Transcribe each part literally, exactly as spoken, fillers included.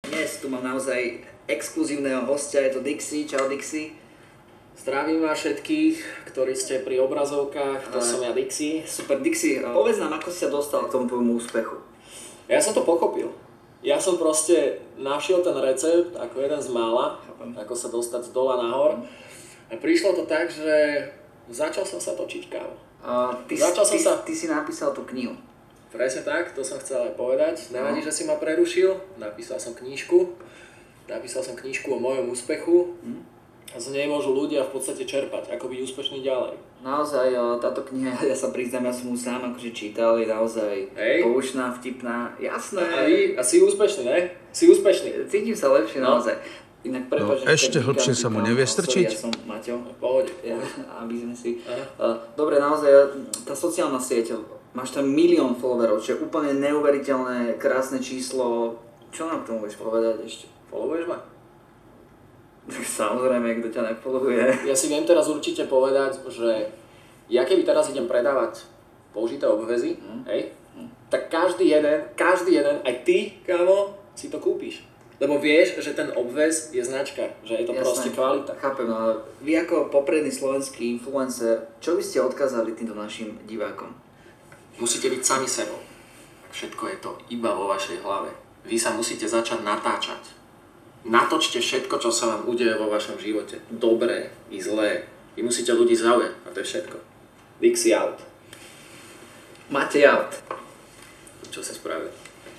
Dnes tu mám naozaj exkluzívneho hostia, je to Dixie. Čau Dixie. Zdravím vás všetkých, ktorí ste pri obrazovkách, to som ja Dixie. Super Dixie, povedz nám, ako si sa dostal k tomu tvojmu úspechu. Ja som to pochopil. Ja som proste našiel ten recept ako jeden z mála, ako sa dostať z dola nahor. A prišlo to tak, že začal som sa točiť kávu. Uh, ty, začal ty, som sa... ty si napísal tú knihu. Presne tak, to som chcel aj povedať. Nevadí, no. Že si ma prerušil. Napísal som knižku. Napísal som knižku o mojom úspechu. Hmm. A z nej môžu ľudia v podstate čerpať, ako byť úspešný ďalej. Naozaj, táto kniha, ja sa priznám, ja som ju sám akože čítal, je naozaj Hej. poučná, vtipná, jasné. A, a si úspešný, ne? Si úspešný. Cítim sa lepšie, no. Naozaj. Inak prepáč, no, ešte hlbšie sa mu nevie strčiť. Ja som Maťo. Pohode. Ja, aby sme si... Uh, dobre, naozaj, tá sociálna sieť, máš tam milión followerov, čo je úplne neuveriteľné, krásne číslo. Čo nám k tomu budeš povedať ešte? Followuješ ma? Samozrejme, kto ťa nefollowuje. Ja si viem teraz určite povedať, že ja keby teraz idem predávať použité obväzy, mm. hej, mm. tak každý jeden, každý jeden, aj ty, kámo, si to kúpiš. Lebo vieš, že ten obväz je značka, že je to Jasné. Proste kvalita. Chápem, ale vy ako popredný slovenský influencer, čo by ste odkázali týmto našim divákom? Musíte byť sami sebou. Všetko je to iba vo vašej hlave. Vy sa musíte začať natáčať. Natočte všetko, čo sa vám udeje vo vašom živote. Dobré i zlé. Vy musíte ľudí zaujať. A to je všetko. Dixie out. Máte out. Čo sa spravil?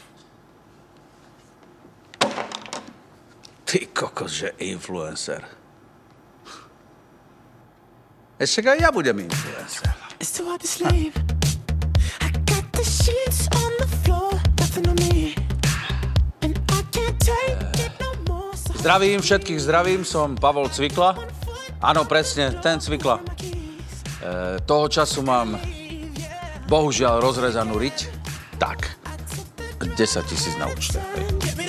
Ty kokos, že influencer. Ešte aj ja budem influencer. Zdravím všetkých, zdravím, som Pavol Cvikla. Áno, presne, ten Cvikla. E, toho času mám, bohužiaľ, rozrezanú riť. Tak, desať tisíc na účte.